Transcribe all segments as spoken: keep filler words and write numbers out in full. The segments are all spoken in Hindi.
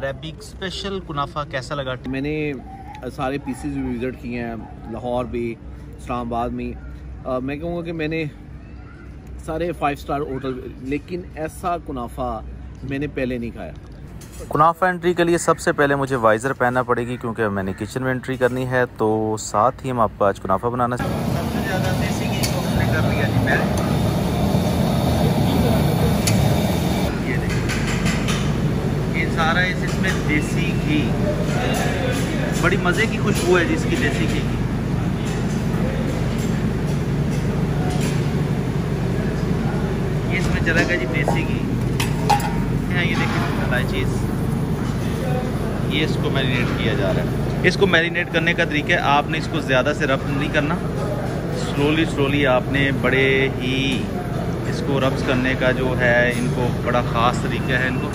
अरेबिक स्पेशल कुनाफा कैसा लगा? मैंने सारे पीसेस भी विज़िट किए हैं, लाहौर भी, इस्लामाबाद में। आ, मैं कहूँगा कि मैंने सारे फाइव स्टार होटल, लेकिन ऐसा कुनाफा मैंने पहले नहीं खाया। कुनाफा एंट्री के लिए सबसे पहले मुझे वाइज़र पहनना पड़ेगी क्योंकि मैंने किचन में एंट्री करनी है। तो साथ ही हम आपको आज कुनाफा बनाना सबसे ज़्यादा देसी घी को हमने कर लिया जी मैं। ये देखिए, ये सारा इस इसमें देसी घी, बड़ी मज़े की खुशबू है जिसकी देसी घी की। ये इसमें चला गया जी देसी घी। यहाँ ये देखिए इलायची, ये इसको मैरिनेट किया जा रहा है। इसको मैरिनेट करने का तरीका है, आपने इसको ज़्यादा से रब नहीं करना, स्लोली स्लोली आपने बड़े ही इसको रब्स करने का जो है, इनको बड़ा ख़ास तरीका है इनको।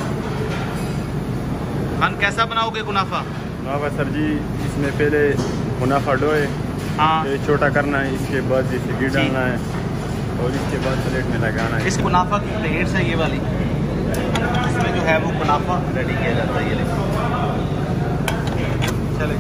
खान कैसा बनाओगे कुनाफा? कुनाफा सर जी, इसमें पहले कुनाफा डो है, हाँ, ये छोटा करना है, इसके बाद इसे घी डालना है और इसके बाद प्लेट में लगाना है। इस कुनाफा की प्लेट्स है ये वाली, इसमें जो है वो कुनाफा रेडी किया जाता है। ये देखो, चले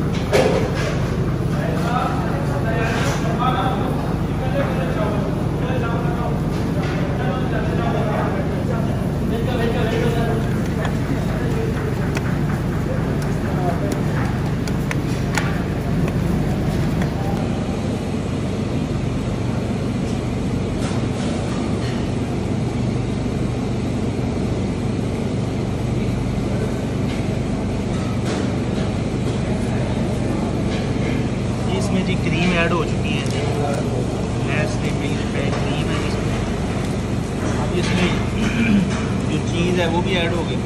जी क्रीम ऐड हो चुकी है, नेस्ले मिल्क है, क्रीम है जिसमें। अब इसमें जो चीज़ है वो भी ऐड हो गई।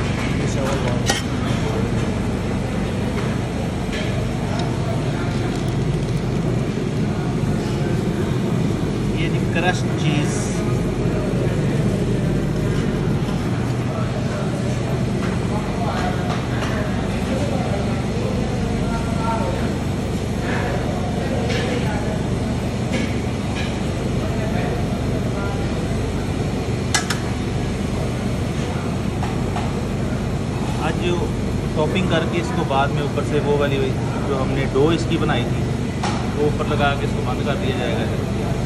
ये जी क्रश चीज़, आज जो टॉपिंग करके इसको बाद में ऊपर से वो वाली जो हमने डो इसकी बनाई थी वो ऊपर लगा के इसको बंद कर दिया जाएगा।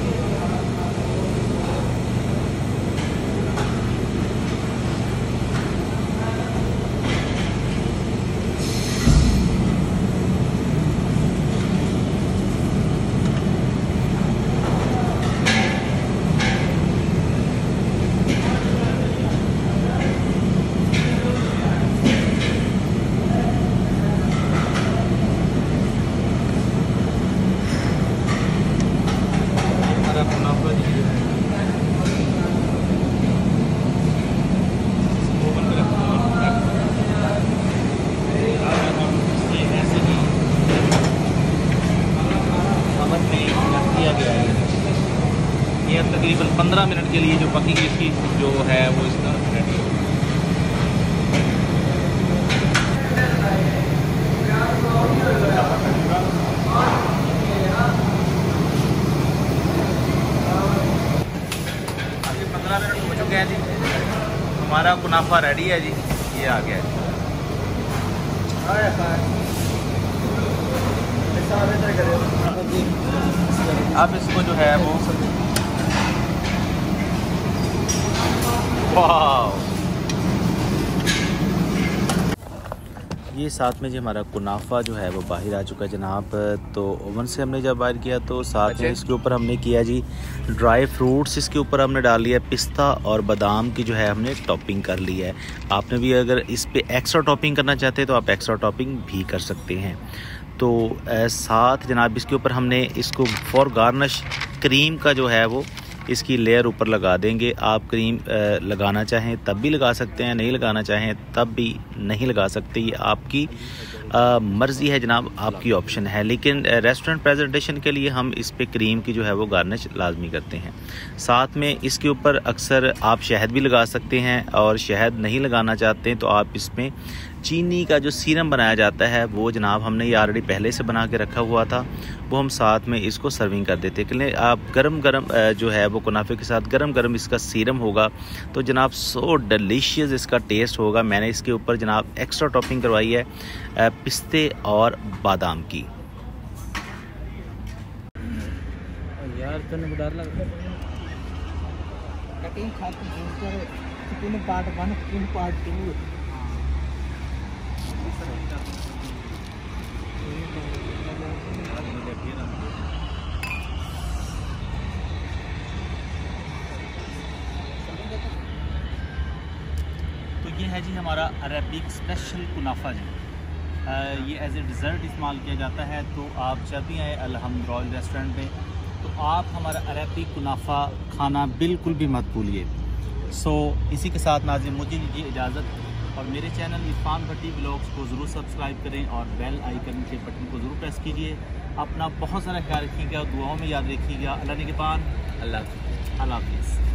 ये तकरीबन पंद्रह मिनट के लिए जो पकेगी इसकी जो है वो इसका रेडी हो। अभी पंद्रह मिनट हो चुके हैं जी, हमारा कुनाफा रेडी है जी, ये आ गया है। अब इसको जो है वो वाह, ये साथ में जी हमारा कुनाफा जो है वो बाहर आ चुका है जनाब। तो ओवन से हमने जब बाहर किया तो साथ में इसके ऊपर हमने किया जी ड्राई फ्रूट्स, इसके ऊपर हमने डाल लिया पिस्ता और बादाम की जो है हमने टॉपिंग कर ली है। आपने भी अगर इस पे एक्स्ट्रा टॉपिंग करना चाहते हैं तो आप एक्स्ट्रा टॉपिंग भी कर सकते हैं। तो साथ जनाब इसके ऊपर हमने इसको फॉर गार्निश क्रीम का जो है वो इसकी लेयर ऊपर लगा देंगे। आप क्रीम लगाना चाहें तब भी लगा सकते हैं, नहीं लगाना चाहें तब भी नहीं लगा सकते, ये आपकी मर्ज़ी है जनाब, आपकी ऑप्शन है। लेकिन रेस्टोरेंट प्रेजेंटेशन के लिए हम इस पे क्रीम की जो है वो गार्निश लाजमी करते हैं। साथ में इसके ऊपर अक्सर आप शहद भी लगा सकते हैं, और शहद नहीं लगाना चाहते हैं तो आप इसमें चीनी का जो सीरम बनाया जाता है वो जनाब हमने ये ऑलरेडी पहले से बना के रखा हुआ था, वो हम साथ में इसको सर्विंग कर देते हैं कि आप गरम गरम जो है वो कुनाफे के साथ गरम गरम इसका सीरम होगा तो जनाब सो डिलीशियस इसका टेस्ट होगा। मैंने इसके ऊपर जनाब एक्स्ट्रा टॉपिंग करवाई है पिस्ते और बादाम की। यार तने डर लगता है कटिंग खाते तीन पार्ट वन तीन पार्ट टू। तो ये है जी हमारा अरेबिक स्पेशल कुनाफा जी। आ, ये एज ए डिज़र्ट इस्तेमाल किया जाता है। तो आप जब भी आए अलहम्द रॉयल रेस्टोरेंट में तो आप हमारा अरेबिक कुनाफा खाना बिल्कुल भी मत भूलिए। सो इसी के साथ नाज़रीन मुझे दीजिए इजाज़त और मेरे चैनल इरफान भट्टी व्लॉग्स को ज़रूर सब्सक्राइब करें और बेल आइकन के बटन को ज़रूर प्रेस कीजिए। अपना बहुत सारा ख्याल रखिएगा, दुआओं में याद रखिएगा। अल्लाह निगहबान। अल्लाह अल्लाह हाफ़िज़।